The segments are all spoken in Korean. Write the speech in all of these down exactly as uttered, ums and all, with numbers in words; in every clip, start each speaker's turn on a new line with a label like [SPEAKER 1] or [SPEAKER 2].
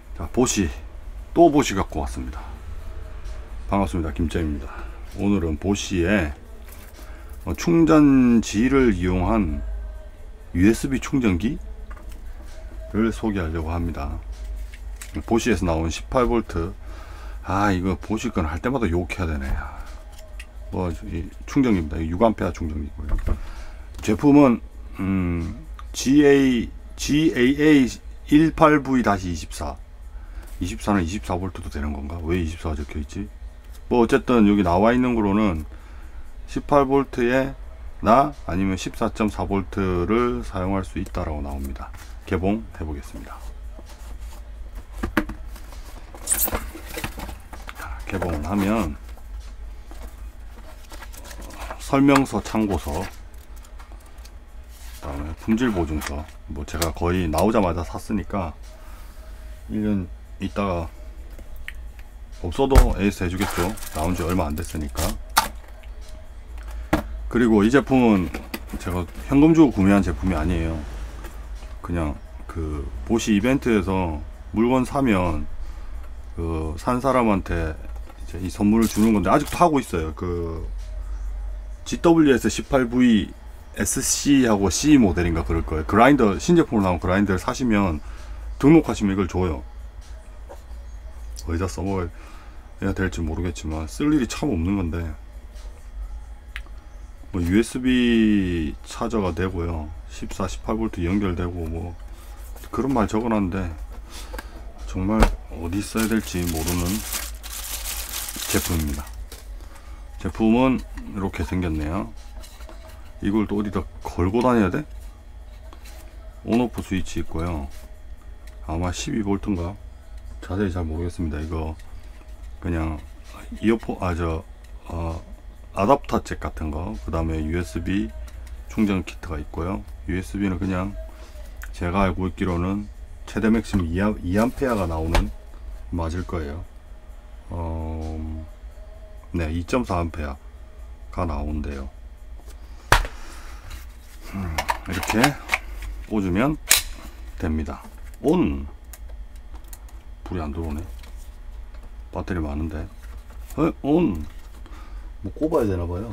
[SPEAKER 1] 자, 보시, 또 보시 갖고 왔습니다. 반갑습니다. 김쌤입니다. 오늘은 보시의 충전지를 이용한 유에스비 충전기를 소개하려고 합니다. 보시에서 나온 십팔 볼트. 아, 이거 보시 건 할 때마다 욕해야 되네. 뭐, 이 충전기입니다. 육 암페어 충전기고요. 제품은 음, 지에이, 지에이에이 십팔 브이 이십사. 이십사는 이십사 볼트도 되는 건가? 왜 이십사가 적혀 있지? 뭐 어쨌든 여기 나와 있는 거로는 십팔 볼트에 나 아니면 십사 점 사 볼트를 사용할 수 있다라고 나옵니다. 개봉해 보겠습니다. 개봉을 하면 설명서, 참고서, 그다음에 품질 보증서. 뭐 제가 거의 나오자마자 샀으니까 일 년 있다가 없어도 에이스 해주겠죠. 나온 지 얼마 안 됐으니까. 그리고 이 제품은 제가 현금 주고 구매한 제품이 아니에요. 그냥 그 보시 이벤트에서 물건 사면 그 산 사람한테 이제 이 선물을 주는 건데 아직도 하고 있어요. 그 지더블유에스 십팔 브이 에스씨하고 C 모델인가 그럴 거예요. 그라인더, 신제품으로 나온 그라인더를 사시면 등록하시면 이걸 줘요. 어디다 써먹어야 될지 모르겠지만 쓸 일이 참 없는 건데, 뭐 유에스비 차저가 되고요, 십사, 십팔 볼트 연결되고 뭐 그런 말 적어놨는데 정말 어디 써야 될지 모르는 제품입니다. 제품은 이렇게 생겼네요. 이걸 또 어디다 걸고 다녀야 돼? 온오프 스위치 있고요. 아마 십이 볼트인가? 자세히 잘 모르겠습니다. 이거 그냥 이어폰, 아 저 어, 아답터 잭 같은 거, 그 다음에 유에스비 충전 키트가 있고요. 유에스비는 그냥 제가 알고 있기로는 최대 맥심 이 암페어가 나오는, 맞을 거예요. 어, 네, 이 점 사 암페어가 나온대요. 음, 이렇게 꽂으면 됩니다. 온! 불이 안 들어오네. 배터리 많은데. 어? 온! 뭐 꼽아야 되나봐요.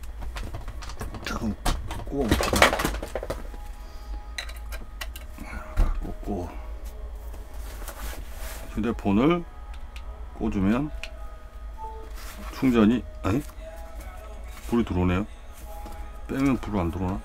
[SPEAKER 1] 잠깐 꼽아볼까? 꽂고 휴대폰을 꽂으면 충전이, 아니? 불이 들어오네요. 빼면 불 안 들어오나?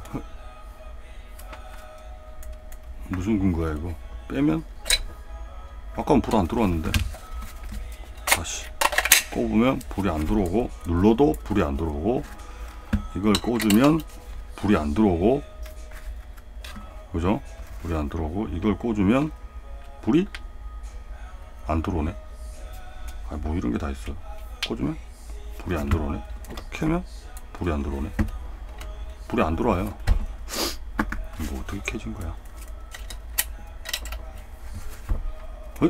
[SPEAKER 1] 무슨 근거야 이거? 빼면? 아까는 불 안 들어왔는데. 다시 꼽으면 불이 안 들어오고, 눌러도 불이 안 들어오고, 이걸 꽂으면 불이 안 들어오고, 그죠? 불이 안 들어오고, 이걸 꽂으면 불이 안 들어오네. 아, 뭐 이런 게 다 있어. 꽂으면 불이 안 들어오네. 켜면 불이 안 들어오네. 불이 안 들어와요. 이거 어떻게 켜진 거야? 헐?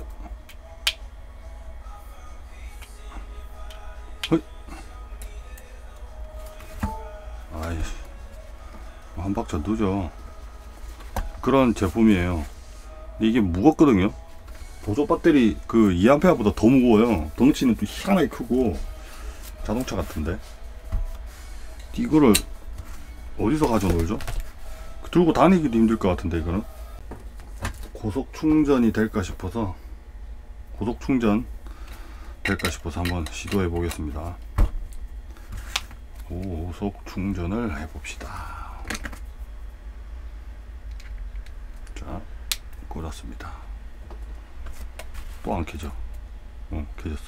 [SPEAKER 1] 헐? 아이씨, 한 박자 늦어. 그런 제품이에요. 근데 이게 무겁거든요. 보조 배터리 그 이 암페어보다 더 무거워요. 덩치는 또 희한하게 크고 자동차 같은데 이거를 어디서 가져놀죠? 들고 다니기도 힘들 것 같은데, 이거는 고속 충전이 될까 싶어서, 고속 충전 될까 싶어서 한번 시도해 보겠습니다. 고속 충전을 해 봅시다. 자, 꽂았습니다. 또 안 켜져. 어, 켜졌어.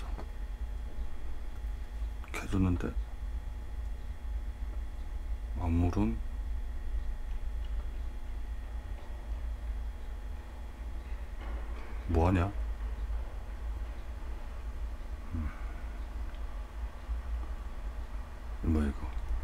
[SPEAKER 1] 켜졌는데 만물은 뭐하냐? 음. 뭐야 이거?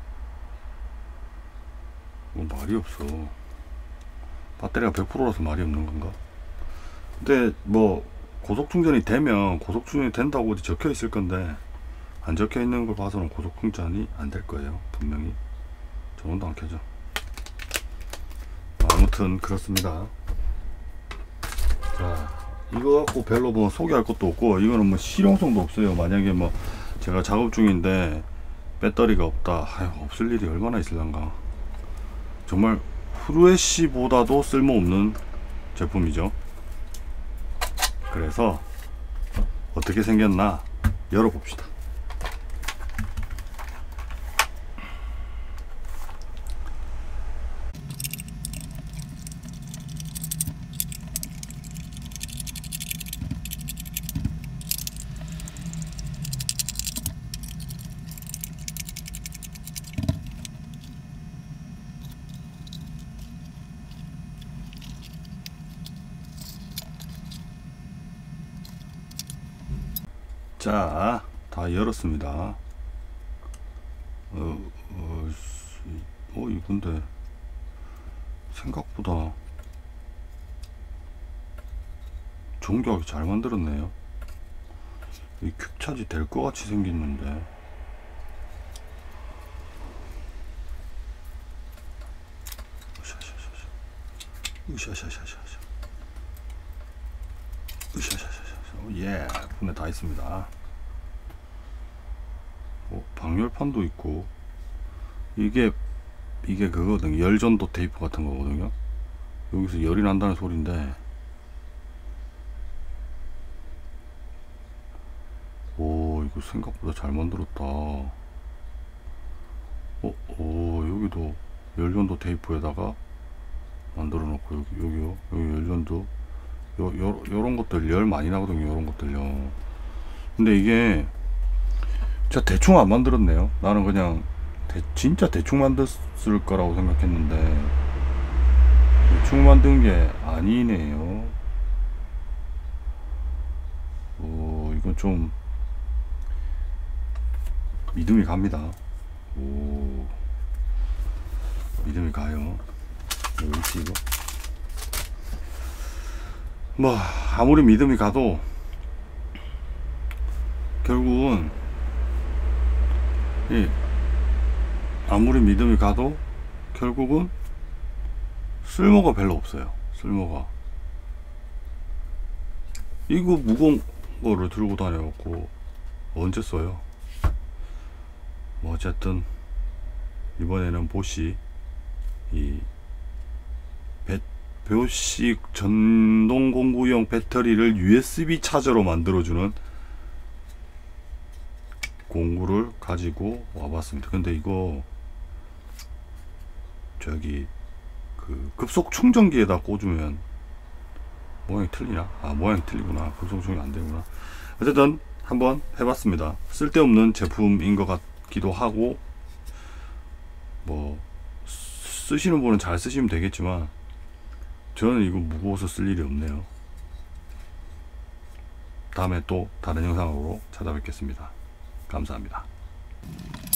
[SPEAKER 1] 뭐 말이 없어. 배터리가 백 퍼센트라서 말이 없는 건가? 근데 뭐 고속 충전이 되면 고속 충전이 된다고 어디 적혀 있을 건데, 안 적혀 있는 걸 봐서는 고속 충전이 안 될 거예요. 분명히. 저건도 안 켜져. 아무튼 그렇습니다. 자, 이거 갖고 별로 뭐 소개할 것도 없고, 이거는 뭐 실용성도 없어요. 만약에 뭐 제가 작업 중인데 배터리가 없다, 아유, 없을 일이 얼마나 있을란가. 정말 후레쉬보다도 쓸모없는 제품이죠. 그래서 어떻게 생겼나 열어봅시다. 자, 다 열었습니다. 어, 어, 어, 이건데 생각보다 정교하게 잘 만들었네요. 이 퀵차지 될 것 같이 생겼는데. 으샤샤샤샤샤. 으샤샤샤샤. 예, 분해 다 있습니다. 어, 방열판도 있고, 이게 이게 그거거든요. 열전도 테이프 같은 거거든요. 여기서 열이 난다는 소리인데, 오, 이거 생각보다 잘 만들었다. 어, 오, 여기도 열전도 테이프에다가 만들어 놓고, 여기, 여기요, 여기 열전도, 요, 요, 요런 것들 열 많이 나거든요. 요런 것들요. 근데 이게 진짜 대충 안 만들었네요. 나는 그냥 대, 진짜 대충 만들었을 거라고 생각했는데 대충 만든 게 아니네요. 오, 이건 좀 믿음이 갑니다. 오, 믿음이 가요. 여기 있지, 이거. 뭐 아무리 믿음이 가도 결국은 이 아무리 믿음이 가도 결국은 쓸모가 별로 없어요. 쓸모가. 이거 무거운 거를 들고 다녀갖고 언제 써요? 뭐 어쨌든 이번에는 보시 이 배, 보시 전동 공구용 배터리를 유에스비 차저로 만들어주는 공구를 가지고 와봤습니다. 근데 이거 저기 그 급속 충전기에다 꽂으면 모양이 틀리나? 아, 모양이 틀리구나. 급속 충전이 안 되구나. 어쨌든 한번 해봤습니다. 쓸데없는 제품인 것 같기도 하고, 뭐 쓰시는 분은 잘 쓰시면 되겠지만 저는 이거 무거워서 쓸 일이 없네요. 다음에 또 다른 영상으로 찾아뵙겠습니다. 감사합니다.